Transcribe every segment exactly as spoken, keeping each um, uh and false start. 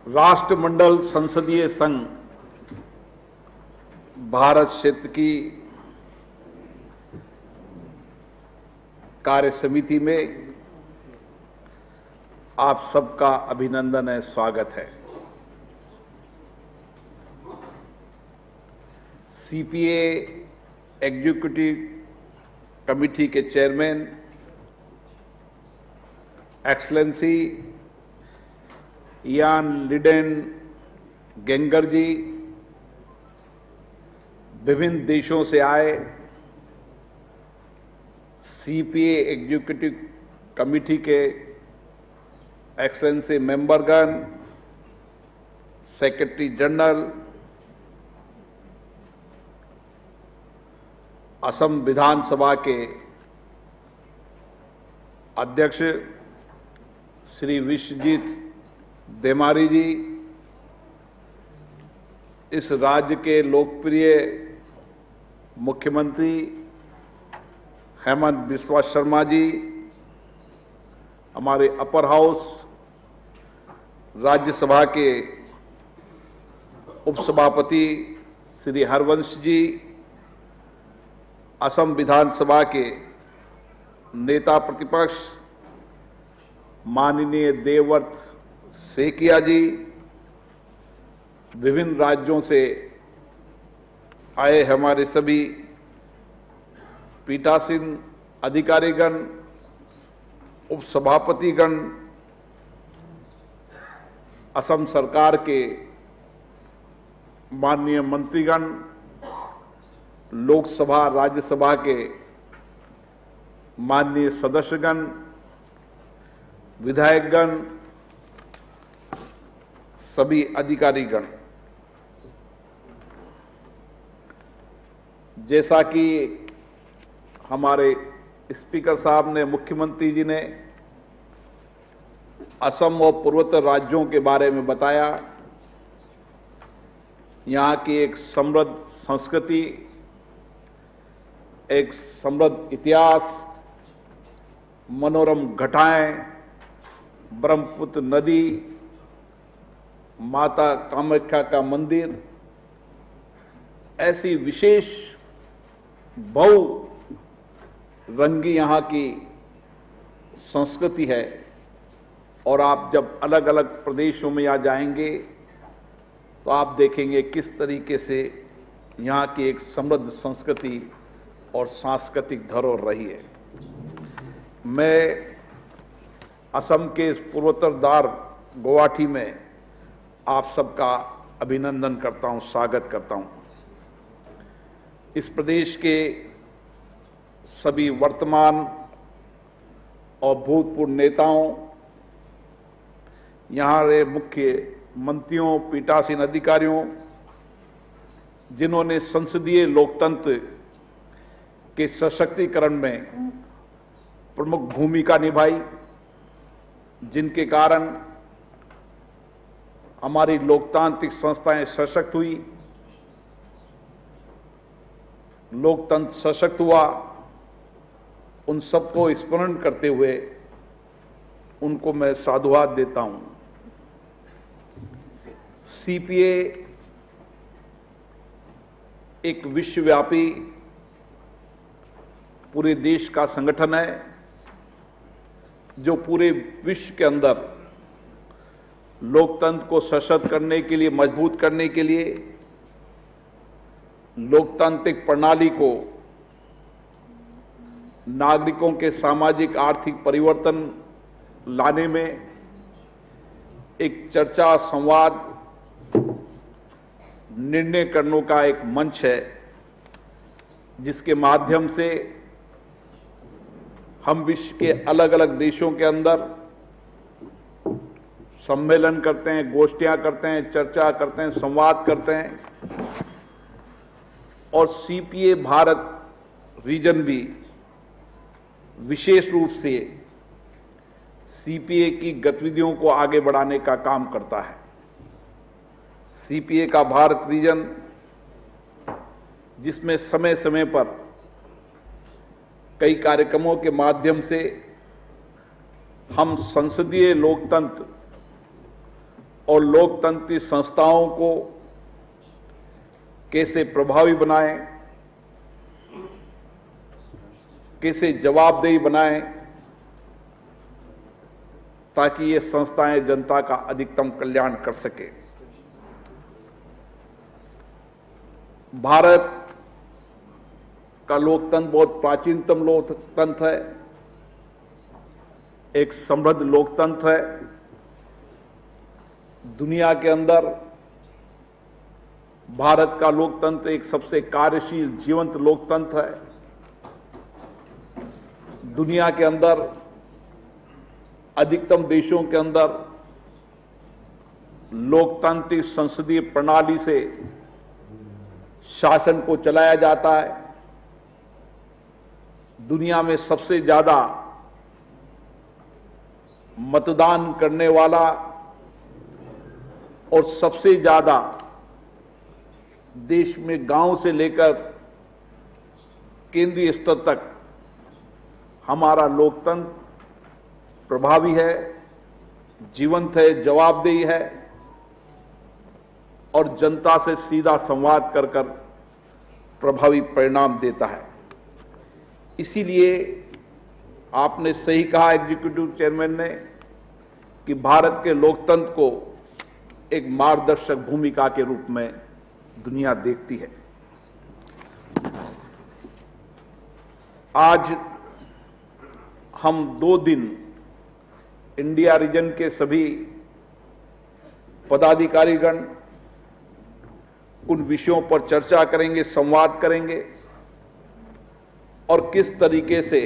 राष्ट्रमंडल संसदीय संघ भारत क्षेत्र की कार्य समिति में आप सबका अभिनंदन है, स्वागत है। सीपीए एग्जीक्यूटिव कमेटी के chairman excellency Ian Liddell Grainger ji, विभिन्न देशों से आए सीपीए एग्जीक्यूटिव कमेटी के एक्सलेंसी मेंबरगण, सेक्रेटरी जनरल, असम विधानसभा के अध्यक्ष श्री विश्वजीत देमारी जी, इस राज्य के लोकप्रिय मुख्यमंत्री हेमंत बिस्वा शर्मा जी, हमारे अपर हाउस राज्यसभा के उपसभापति श्री हरवंश जी, असम विधानसभा के नेता प्रतिपक्ष माननीय देवव्रत सेकिया जी, विभिन्न राज्यों से आए हमारे सभी पीठासीन अधिकारीगण, उपसभापतिगण, असम सरकार के माननीय मंत्रीगण, लोकसभा राज्यसभा के माननीय सदस्यगण, विधायकगण, सभी अधिकारीगण, जैसा कि हमारे स्पीकर साहब ने, मुख्यमंत्री जी ने असम और पूर्वोत्तर राज्यों के बारे में बताया, यहाँ की एक समृद्ध संस्कृति, एक समृद्ध इतिहास, मनोरम घटाएं, ब्रह्मपुत्र नदी, माता कामाख्या का मंदिर, ऐसी विशेष बहु रंगी यहाँ की संस्कृति है। और आप जब अलग अलग प्रदेशों में यहाँ जाएंगे तो आप देखेंगे किस तरीके से यहाँ की एक समृद्ध संस्कृति और सांस्कृतिक धरोहर रही है। मैं असम के पूर्वोत्तर द्वार गुवाहाटी में आप सबका अभिनंदन करता हूं, स्वागत करता हूं। इस प्रदेश के सभी वर्तमान और भूतपूर्व नेताओं, यहाँ रहे मुख्य मंत्रियों, पीठासीन अधिकारियों, जिन्होंने संसदीय लोकतंत्र के सशक्तिकरण में प्रमुख भूमिका निभाई, जिनके कारण हमारी लोकतांत्रिक संस्थाएं सशक्त हुई, लोकतंत्र सशक्त हुआ, उन सबको स्मरण करते हुए उनको मैं साधुवाद देता हूं। सीपीए एक विश्वव्यापी पूरे देश का संगठन है, जो पूरे विश्व के अंदर लोकतंत्र को सशक्त करने के लिए, मजबूत करने के लिए, लोकतांत्रिक प्रणाली को नागरिकों के सामाजिक आर्थिक परिवर्तन लाने में एक चर्चा, संवाद, निर्णय करने का एक मंच है, जिसके माध्यम से हम विश्व के अलग अलग देशों के अंदर सम्मेलन करते हैं, गोष्ठियां करते हैं, चर्चा करते हैं, संवाद करते हैं। और सीपीए भारत रीजन भी विशेष रूप से सीपीए की गतिविधियों को आगे बढ़ाने का काम करता है। सीपीए का भारत रीजन, जिसमें समय समय पर कई कार्यक्रमों के माध्यम से हम संसदीय लोकतंत्र और लोकतांत्रिक संस्थाओं को कैसे प्रभावी बनाएं, कैसे जवाबदेही बनाएं, ताकि ये संस्थाएं जनता का अधिकतम कल्याण कर सके। भारत का लोकतंत्र बहुत प्राचीनतम लोकतंत्र है, एक समृद्ध लोकतंत्र है। दुनिया के अंदर भारत का लोकतंत्र एक सबसे कार्यशील जीवंत लोकतंत्र है। दुनिया के अंदर अधिकतम देशों के अंदर लोकतांत्रिक संसदीय प्रणाली से शासन को चलाया जाता है। दुनिया में सबसे ज्यादा मतदान करने वाला और सबसे ज्यादा देश में गांव से लेकर केंद्रीय स्तर तक हमारा लोकतंत्र प्रभावी है, जीवंत है, जवाबदेही है और जनता से सीधा संवाद कर कर प्रभावी परिणाम देता है। इसीलिए आपने सही कहा एग्जीक्यूटिव चेयरमैन ने कि भारत के लोकतंत्र को एक मार्गदर्शक भूमिका के रूप में दुनिया देखती है। आज हम दो दिन इंडिया रीजन के सभी पदाधिकारीगण उन विषयों पर चर्चा करेंगे, संवाद करेंगे और किस तरीके से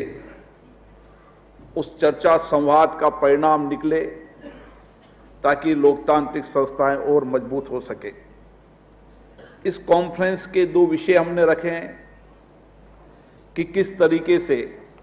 उस चर्चा संवाद का परिणाम निकले ताकि लोकतांत्रिक संस्थाएं और मजबूत हो सके। इस कॉन्फ्रेंस के दो विषय हमने रखे हैं कि किस तरीके से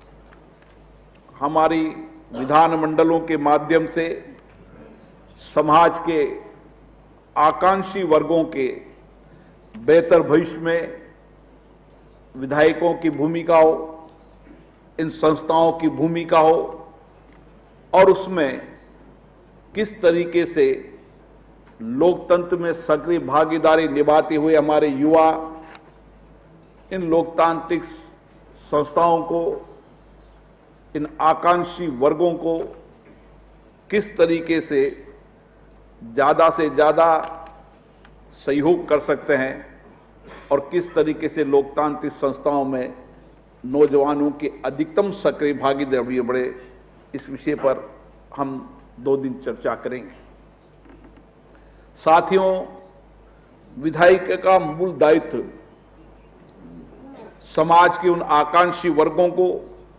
हमारी विधानमंडलों के माध्यम से समाज के आकांक्षी वर्गों के बेहतर भविष्य में विधायकों की भूमिका हो, इन संस्थाओं की भूमिका हो और उसमें किस तरीके से लोकतंत्र में सक्रिय भागीदारी निभाते हुए हमारे युवा इन लोकतांत्रिक संस्थाओं को, इन आकांक्षी वर्गों को किस तरीके से ज्यादा से ज्यादा सहयोग कर सकते हैं और किस तरीके से लोकतांत्रिक संस्थाओं में नौजवानों की अधिकतम सक्रिय भागीदारी बढ़े, इस विषय पर हम दो दिन चर्चा करेंगे। साथियों, विधायिका का मूल दायित्व समाज के उन आकांक्षी वर्गों को,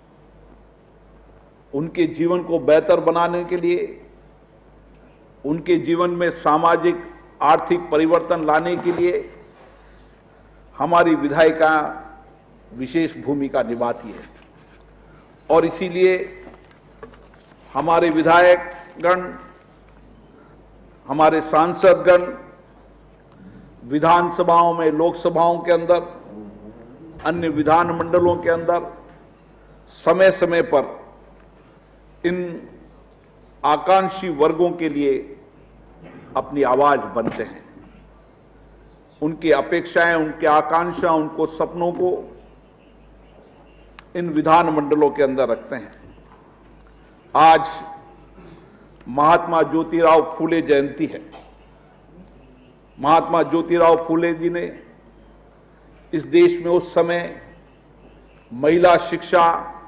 उनके जीवन को बेहतर बनाने के लिए, उनके जीवन में सामाजिक आर्थिक परिवर्तन लाने के लिए हमारी विधायिका विशेष भूमिका निभाती है। और इसीलिए हमारे विधायकगण, हमारे सांसदगण विधानसभाओं में, लोकसभाओं के अंदर, अन्य विधानमंडलों के अंदर समय समय पर इन आकांक्षी वर्गों के लिए अपनी आवाज बनते हैं। उनकी अपेक्षाएं, उनकी आकांक्षा, उनको सपनों को इन विधानमंडलों के अंदर रखते हैं। आज महात्मा ज्योतिराव फूले जयंती है। महात्मा ज्योतिराव फूले जी ने इस देश में उस समय महिला शिक्षा,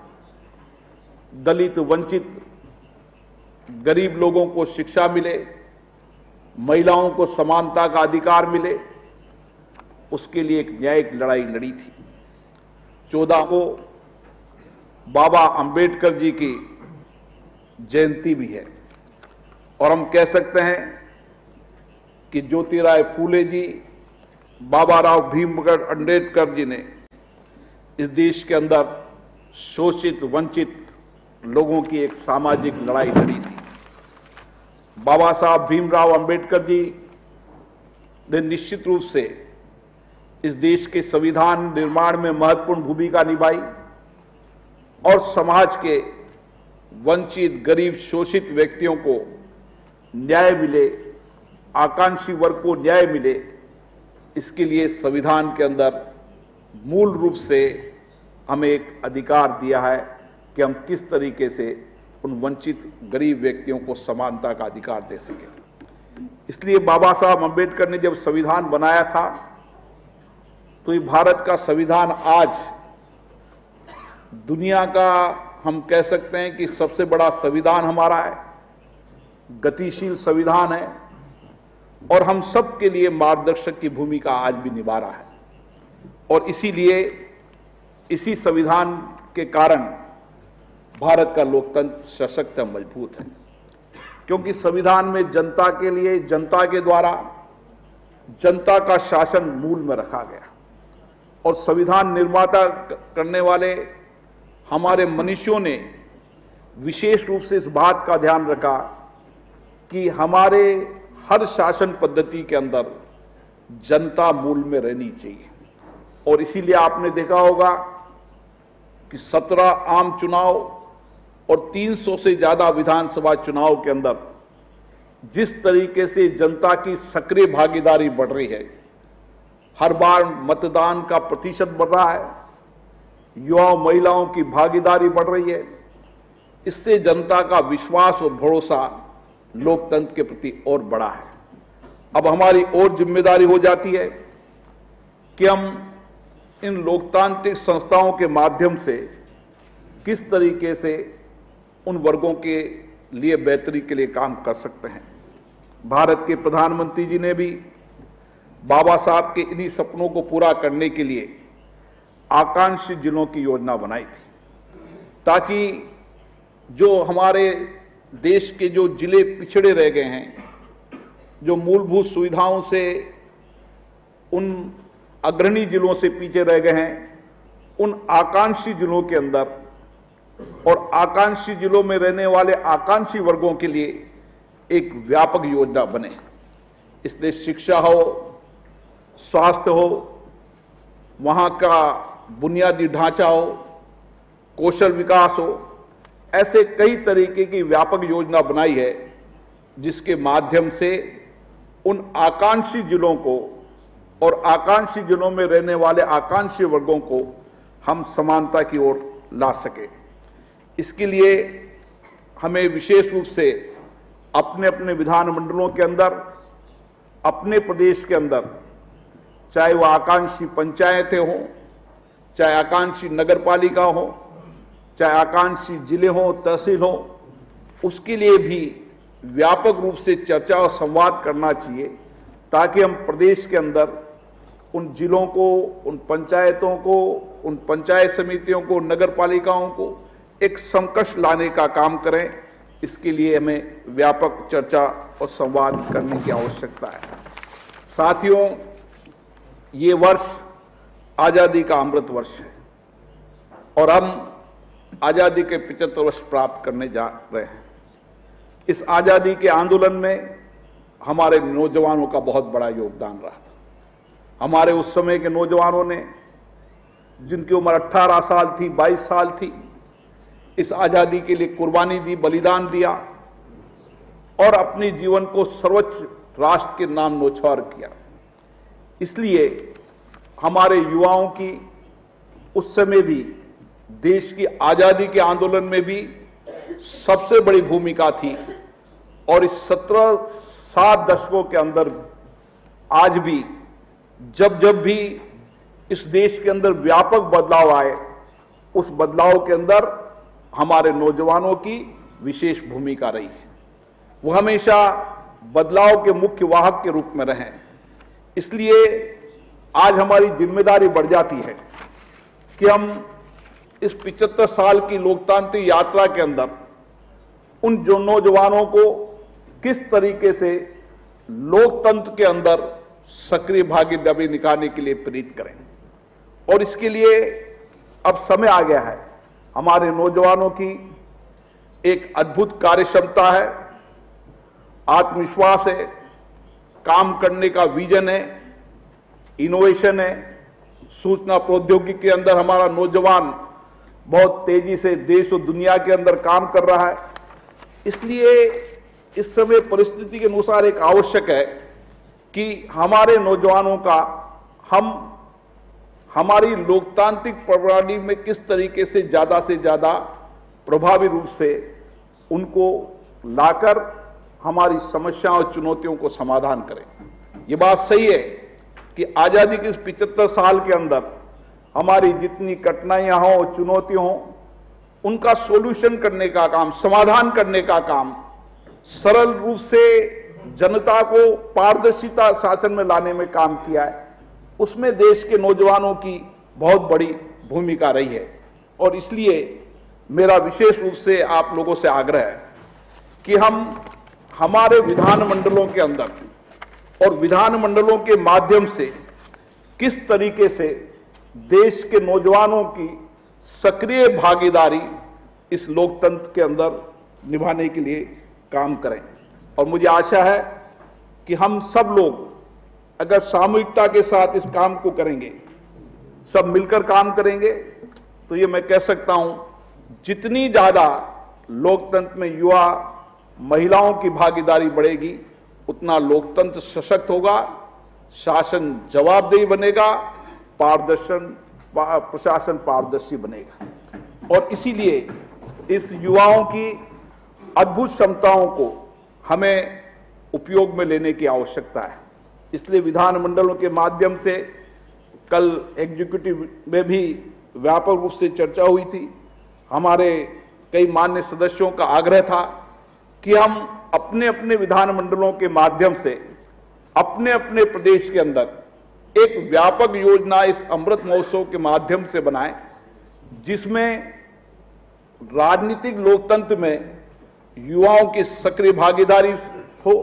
दलित, वंचित, गरीब लोगों को शिक्षा मिले, महिलाओं को समानता का अधिकार मिले, उसके लिए एक न्यायिक लड़ाई लड़ी थी। चौदह को बाबा अंबेडकर जी की जयंती भी है और हम कह सकते हैं कि ज्योतिराव फूले जी, बाबा राव भीमराव अंबेडकर जी ने इस देश के अंदर शोषित, वंचित लोगों की एक सामाजिक लड़ाई लड़ी थी। बाबा साहब भीमराव अंबेडकर जी ने निश्चित रूप से इस देश के संविधान निर्माण में महत्वपूर्ण भूमिका निभाई और समाज के वंचित, गरीब, शोषित व्यक्तियों को न्याय मिले, आकांक्षी वर्ग को न्याय मिले, इसके लिए संविधान के अंदर मूल रूप से हमें एक अधिकार दिया है कि हम किस तरीके से उन वंचित गरीब व्यक्तियों को समानता का अधिकार दे सकें। इसलिए बाबा साहब अम्बेडकर ने जब संविधान बनाया था तो ये भारत का संविधान आज दुनिया का, हम कह सकते हैं कि सबसे बड़ा संविधान हमारा है, गतिशील संविधान है और हम सब के लिए मार्गदर्शक की भूमिका आज भी निभा रहा है। और इसीलिए इसी संविधान के कारण भारत का लोकतंत्र सशक्त और मजबूत है, क्योंकि संविधान में जनता के लिए, जनता के द्वारा जनता का शासन मूल में रखा गया। और संविधान निर्माता करने वाले हमारे मनुष्यों ने विशेष रूप से इस बात का ध्यान रखा कि हमारे हर शासन पद्धति के अंदर जनता मूल में रहनी चाहिए। और इसीलिए आपने देखा होगा कि सत्रह आम चुनाव और तीन सौ से ज्यादा विधानसभा चुनाव के अंदर जिस तरीके से जनता की सक्रिय भागीदारी बढ़ रही है, हर बार मतदान का प्रतिशत बढ़ रहा है, युवाओं महिलाओं की भागीदारी बढ़ रही है, इससे जनता का विश्वास और भरोसा लोकतंत्र के प्रति और बढ़ा है। अब हमारी और जिम्मेदारी हो जाती है कि हम इन लोकतांत्रिक संस्थाओं के माध्यम से किस तरीके से उन वर्गों के लिए बेहतरी के लिए काम कर सकते हैं। भारत के प्रधानमंत्री जी ने भी बाबा साहब के इन्हीं सपनों को पूरा करने के लिए आकांक्षी जिलों की योजना बनाई थी, ताकि जो हमारे देश के जो जिले पिछड़े रह गए हैं, जो मूलभूत सुविधाओं से उन अग्रणी जिलों से पीछे रह गए हैं, उन आकांक्षी जिलों के अंदर और आकांक्षी जिलों में रहने वाले आकांक्षी वर्गों के लिए एक व्यापक योजना बने। इसलिए शिक्षा हो, स्वास्थ्य हो, वहां का बुनियादी ढांचा हो, कौशल विकास हो, ऐसे कई तरीके की व्यापक योजना बनाई है जिसके माध्यम से उन आकांक्षी जिलों को और आकांक्षी जिलों में रहने वाले आकांक्षी वर्गों को हम समानता की ओर ला सके। इसके लिए हमें विशेष रूप से अपने अपने विधानमंडलों के अंदर, अपने प्रदेश के अंदर, चाहे वह आकांक्षी पंचायतें हों, चाहे आकांक्षी नगर पालिका हो, चाहे आकांक्षी जिले हों, तहसील हो, उसके लिए भी व्यापक रूप से चर्चा और संवाद करना चाहिए, ताकि हम प्रदेश के अंदर उन जिलों को, उन पंचायतों को, उन पंचायत समितियों को, नगर पालिकाओं को एक समकक्ष लाने का काम करें। इसके लिए हमें व्यापक चर्चा और संवाद करने की आवश्यकता है। साथियों, ये वर्ष आजादी का अमृत वर्ष है और हम आजादी के पचहत्तर वर्ष प्राप्त करने जा रहे हैं। इस आजादी के आंदोलन में हमारे नौजवानों का बहुत बड़ा योगदान रहा था। हमारे उस समय के नौजवानों ने, जिनकी उम्र अठारह साल थी, बाईस साल थी, इस आजादी के लिए कुर्बानी दी, बलिदान दिया और अपने जीवन को सर्वोच्च राष्ट्र के नाम न्योछावर किया। इसलिए हमारे युवाओं की उस समय भी देश की आजादी के आंदोलन में भी सबसे बड़ी भूमिका थी। और इस सत्रह सात दशकों के अंदर आज भी जब जब भी इस देश के अंदर व्यापक बदलाव आए, उस बदलाव के अंदर हमारे नौजवानों की विशेष भूमिका रही है। वो हमेशा बदलाव के मुख्य वाहक के रूप में रहे। इसलिए आज हमारी जिम्मेदारी बढ़ जाती है कि हम इस पचहत्तर साल की लोकतांत्रिक यात्रा के अंदर उन जो नौजवानों को किस तरीके से लोकतंत्र के अंदर सक्रिय भागीदारी निकालने के लिए प्रेरित करें। और इसके लिए अब समय आ गया है। हमारे नौजवानों की एक अद्भुत कार्यक्षमता है, आत्मविश्वास है, काम करने का विजन है, इनोवेशन है। सूचना प्रौद्योगिकी के अंदर हमारा नौजवान बहुत तेजी से देश और दुनिया के अंदर काम कर रहा है। इसलिए इस समय परिस्थिति के अनुसार एक आवश्यक है कि हमारे नौजवानों का हम हमारी लोकतांत्रिक प्रणाली में किस तरीके से ज्यादा से ज्यादा प्रभावी रूप से उनको लाकर हमारी समस्याओं और चुनौतियों को समाधान करें। ये बात सही है कि आजादी के इस पिछहत्तर साल के अंदर हमारी जितनी कठिनाइयां हों, चुनौतियां हों, उनका सॉल्यूशन करने का काम, समाधान करने का काम, सरल रूप से जनता को पारदर्शिता शासन में लाने में काम किया है। उसमें देश के नौजवानों की बहुत बड़ी भूमिका रही है और इसलिए मेरा विशेष रूप से आप लोगों से आग्रह है कि हम हमारे विधानमंडलों के अंदर और विधानमंडलों के माध्यम से किस तरीके से देश के नौजवानों की सक्रिय भागीदारी इस लोकतंत्र के अंदर निभाने के लिए काम करें। और मुझे आशा है कि हम सब लोग अगर सामूहिकता के साथ इस काम को करेंगे, सब मिलकर काम करेंगे, तो ये मैं कह सकता हूं जितनी ज्यादा लोकतंत्र में युवा महिलाओं की भागीदारी बढ़ेगी उतना लोकतंत्र सशक्त होगा, शासन जवाबदेही बनेगा, पारदर्शन प्रशासन पारदर्शी बनेगा। और इसीलिए इस युवाओं की अद्भुत क्षमताओं को हमें उपयोग में लेने की आवश्यकता है। इसलिए विधानमंडलों के माध्यम से कल एग्जीक्यूटिव में भी व्यापक रूप से चर्चा हुई थी। हमारे कई मान्य सदस्यों का आग्रह था कि हम अपने अपने विधानमंडलों के माध्यम से अपने अपने प्रदेश के अंदर एक व्यापक योजना इस अमृत महोत्सव के माध्यम से बनाएं, जिसमें राजनीतिक लोकतंत्र में युवाओं की सक्रिय भागीदारी हो,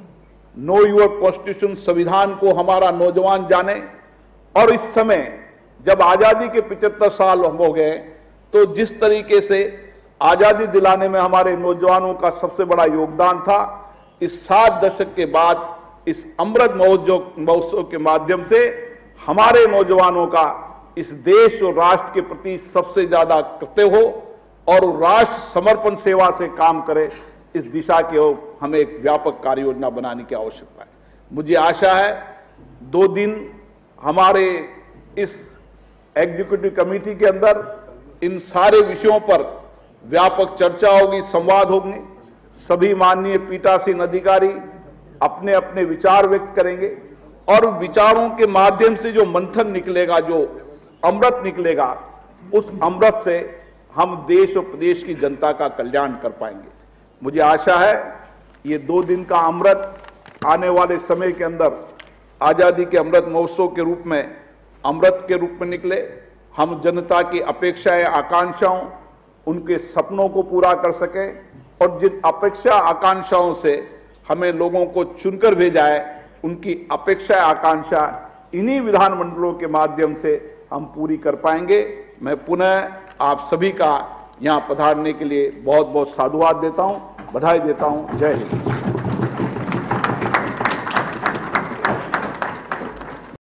नो योर कॉन्स्टिट्यूशन संविधान को हमारा नौजवान जाने। और इस समय जब आजादी के पचहत्तर साल हो गए तो जिस तरीके से आजादी दिलाने में हमारे नौजवानों का सबसे बड़ा योगदान था, इस सात दशक के बाद इस अमृत महोत्सव के माध्यम से हमारे नौजवानों का इस देश और राष्ट्र के प्रति सबसे ज्यादा कर्तव्य हो और राष्ट्र समर्पण सेवा से काम करे, इस दिशा की ओर हमें एक व्यापक कार्य योजना बनाने की आवश्यकता है। मुझे आशा है दो दिन हमारे इस एग्जीक्यूटिव कमेटी के अंदर इन सारे विषयों पर व्यापक चर्चा होगी, संवाद होंगे। सभी माननीय पीठासीन अधिकारी अपने अपने विचार व्यक्त करेंगे और विचारों के माध्यम से जो मंथन निकलेगा, जो अमृत निकलेगा, उस अमृत से हम देश और प्रदेश की जनता का कल्याण कर पाएंगे। मुझे आशा है ये दो दिन का अमृत आने वाले समय के अंदर आजादी के अमृत महोत्सव के रूप में अमृत के रूप में निकले। हम जनता की अपेक्षाएं, आकांक्षाओं, उनके सपनों को पूरा कर सकें और जिन अपेक्षा आकांक्षाओं से हमें लोगों को चुनकर भेजा है, उनकी अपेक्षा आकांक्षा इन्हीं विधानमंडलों के माध्यम से हम पूरी कर पाएंगे। मैं पुनः आप सभी का यहाँ पधारने के लिए बहुत बहुत साधुवाद देता हूँ, बधाई देता हूँ। जय हिंद।